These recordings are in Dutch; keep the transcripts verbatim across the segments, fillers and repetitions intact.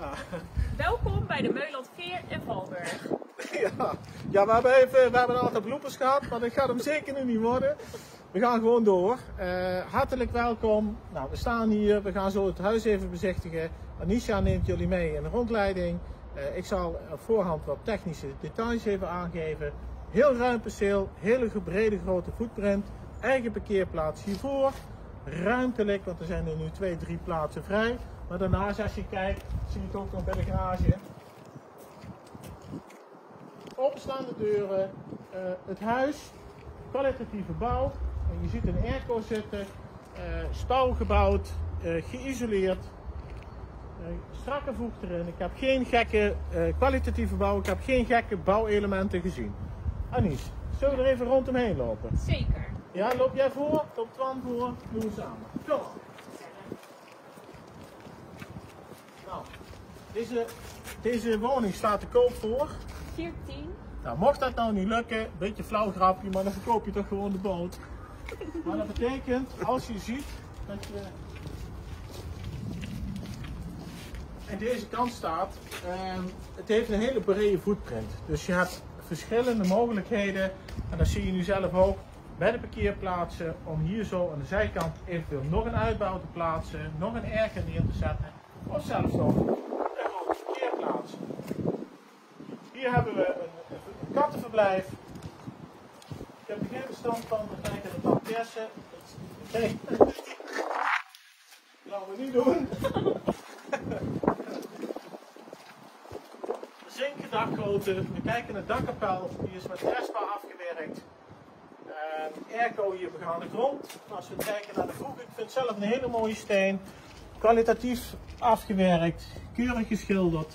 Ja. Welkom bij de Meuland Veer in Valburg. Ja, ja we, hebben even, we hebben een aantal bloepers gehad, maar dat gaat hem zeker nu niet worden. We gaan gewoon door. Uh, hartelijk welkom. Nou, we staan hier, we gaan zo het huis even bezichtigen. Anisha neemt jullie mee in een rondleiding. Uh, ik zal op voorhand wat technische details even aangeven. Heel ruim perceel, hele brede grote footprint. Eigen parkeerplaats hiervoor. Ruimtelijk, want er zijn er nu twee, drie plaatsen vrij. Maar daarnaast, als je kijkt, zie je het ook nog bij de garage. Openstaande deuren, uh, het huis, kwalitatieve bouw. En je ziet een airco zitten, uh, spouw gebouwd, uh, geïsoleerd. Uh, strakke voeg erin. Ik heb geen gekke uh, kwalitatieve bouw, ik heb geen gekke bouwelementen gezien. Anies, zullen we er even rondomheen lopen? Zeker. Ja, loop jij voor, loopt Twan voor, doen we samen. Kom op. Nou, deze, deze woning staat te koop voor veertien. Nou, mocht dat nou niet lukken, een beetje flauw grapje, maar dan verkoop je toch gewoon de boot. Maar dat betekent, als je ziet dat je aan deze kant staat, eh, het heeft een hele brede footprint. Dus je hebt verschillende mogelijkheden, en dat zie je nu zelf ook, bij de parkeerplaatsen, om hier zo aan de zijkant eventueel nog een uitbouw te plaatsen, nog een erker neer te zetten, of zelfs nog een grote parkeerplaats. Hier hebben we een, een kattenverblijf. Ik heb er geen verstand van, we kijken naar het persen. Kijk, dat gaan we niet doen. De zinken dakgoten, we kijken naar het dakkapel, die is met Respa afgewerkt. Uh, airco hier begaande grond. Als we kijken naar de voeg, ik vind het zelf een hele mooie steen. Kwalitatief afgewerkt, keurig geschilderd.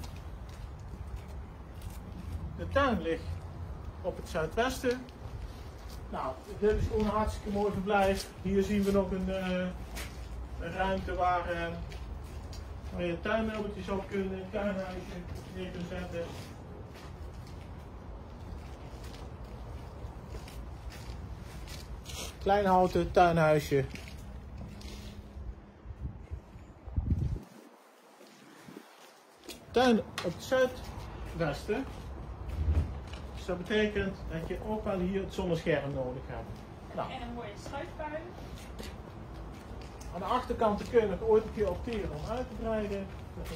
De tuin ligt op het zuidwesten. Nou, dit is gewoon een hartstikke mooi verblijf. Hier zien we nog een, uh, een ruimte waar, uh, waar je tuinmeubeltjes op kunnen, een tuinhuisje neer kunt zetten. Klein houten tuinhuisje. Tuin op het zuidwesten. Dus dat betekent dat je ook wel hier het zonnescherm nodig hebt. Nou. En een mooie schuifbui. Aan de achterkant kun je nog ooit een keer opteren om uit te breiden.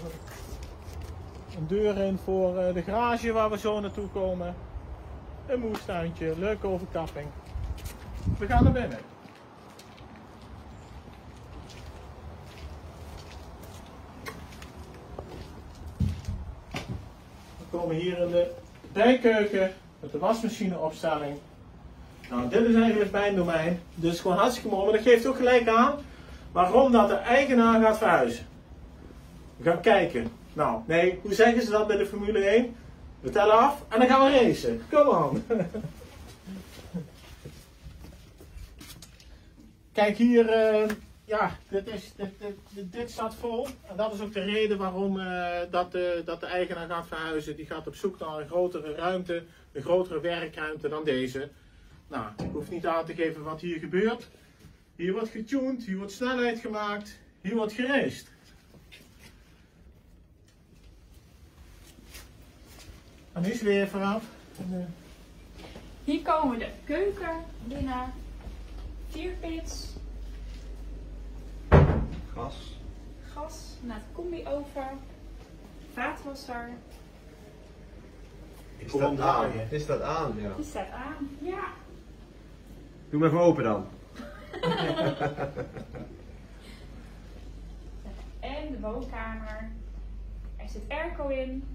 Een deur in voor de garage waar we zo naartoe komen. Een moestuintje, leuke overkapping. We gaan naar binnen. We komen hier in de bijkeuken met de wasmachineopstelling. Nou, dit is eigenlijk mijn domein. Dus gewoon hartstikke mooi. Maar dat geeft ook gelijk aan waarom dat de eigenaar gaat verhuizen. We gaan kijken. Nou, nee, hoe zeggen ze dat bij de Formule één? We tellen af en dan gaan we racen. Kom on. Kijk hier, uh, ja, dit, is, dit, dit, dit, dit staat vol. En dat is ook de reden waarom uh, dat, de, dat de eigenaar gaat verhuizen. Die gaat op zoek naar een grotere ruimte, een grotere werkruimte dan deze. Nou, ik hoef niet aan te geven wat hier gebeurt. Hier wordt getuned, hier wordt snelheid gemaakt, hier wordt geraced. En nu is weer vanaf. Hier komen de keuken binnen. Vier pits. Gas. Gas naar het combi-oven. Vaatwasser. Is dat aan? Is dat aan? Ja. Die staat aan. Ja. Doe hem even open dan. En de woonkamer. Er zit airco in.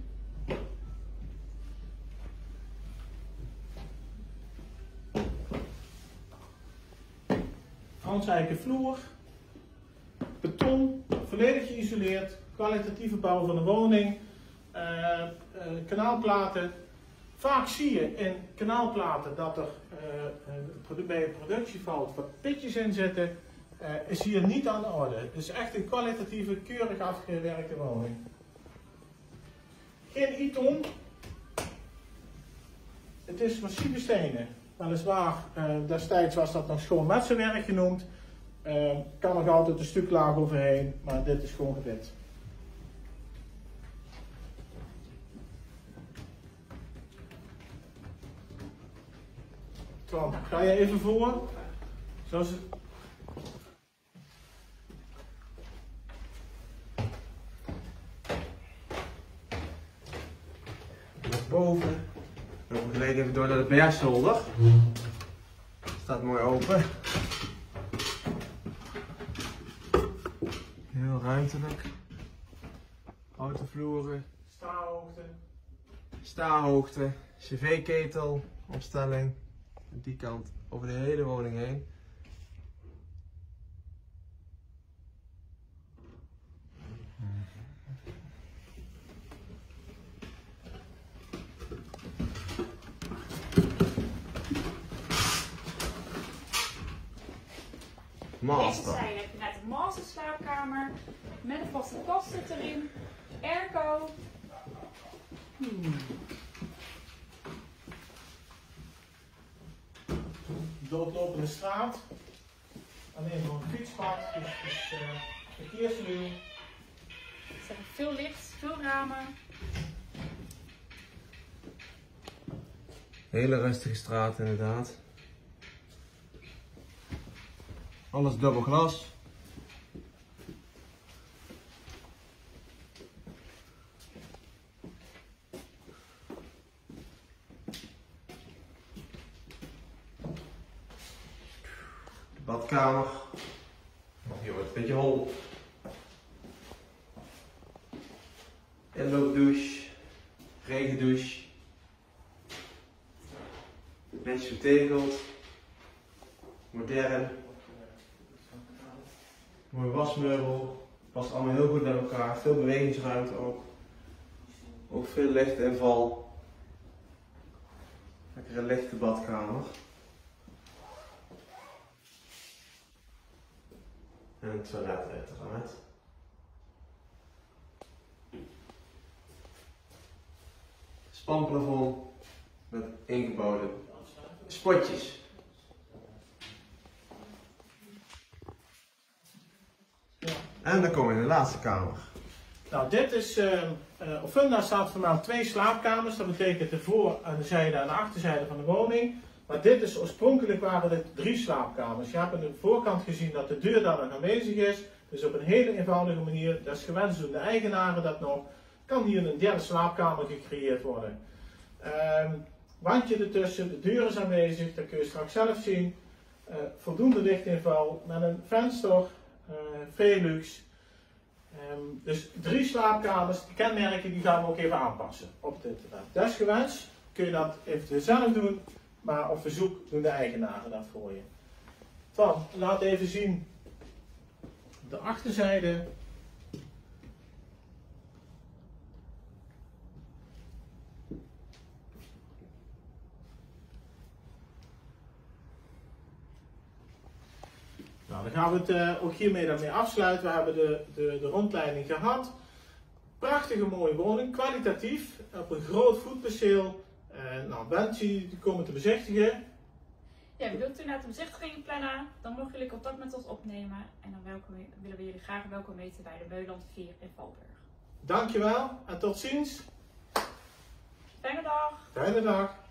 Franse vloer, beton, volledig geïsoleerd, kwalitatieve bouw van de woning, uh, uh, kanaalplaten. Vaak zie je in kanaalplaten dat er uh, bij een productiefout wat pitjes in zitten. Uh, is hier niet aan de orde. Het is echt een kwalitatieve, keurig afgewerkte woning. Geen iton. Het is massieve stenen. Weliswaar, uh, destijds was dat nog schoon metselwerk genoemd. Uh, kan nog altijd een stuk laag overheen, maar dit is gewoon gewit. Twan, ga je even voor? Zoals het... Naar boven. Dan lopen we gelijk even door naar de bergzolder. Staat mooi open. Heel ruimtelijk. Houten vloeren. Staarhoogte. Staarhoogte. cv-ketel. Opstelling. Aan die kant over de hele woning heen. Deze Master. zijde heb je net een master slaapkamer met een vaste kast zit erin, airco. Hmm. Doodlopende straat. Alleen nog een fietspad, dus, dus uh, verkeersluw. Ze hebben veel licht, veel ramen. Hele rustige straat inderdaad. Alles dubbel glas. De badkamer. Hier wordt het een beetje hol. Inloopdouche. Regendouche. Netjes vertegeld. Modern. Mooi wasmeubel. Past allemaal heel goed bij elkaar. Veel bewegingsruimte ook. Ook veel lichtinval. Lekkere lichte badkamer. En een toilet uiteraard. Spanplafond met ingebouwde spotjes. En dan kom je in de laatste kamer. Nou, dit is, uh, uh, op Funda staat voor mij twee slaapkamers. Dat betekent de voor- aan de zijde en de achterzijde van de woning. Maar dit is oorspronkelijk waren dit drie slaapkamers. Je hebt aan de voorkant gezien dat de deur daar nog aanwezig is. Dus op een hele eenvoudige manier, dat is gewenst door de eigenaren dat nog, kan hier een derde slaapkamer gecreëerd worden. Uh, wandje ertussen, de deur is aanwezig, dat kun je straks zelf zien. Uh, voldoende lichtinval met een venster, uh, Velux. Um, dus drie slaapkamers, de kenmerken die gaan we ook even aanpassen op dit terrein. Desgewenst kun je dat eventueel zelf doen, maar op verzoek doen de eigenaren dat voor je. Dan, laat even zien de achterzijde. Nou, dan gaan we het uh, ook hiermee dan mee afsluiten. We hebben de, de, de rondleiding gehad. Prachtige mooie woning, kwalitatief, op een groot voetperceel. Uh, nou, bent u die komen te bezichtigen? Ja, wilt u naar de bezichtiging plannen, dan mogen jullie contact met ons opnemen. En dan welkom, willen we jullie graag welkom heten bij de Meuland vier in Valburg. Dankjewel en tot ziens. Fijne dag! Fijne dag!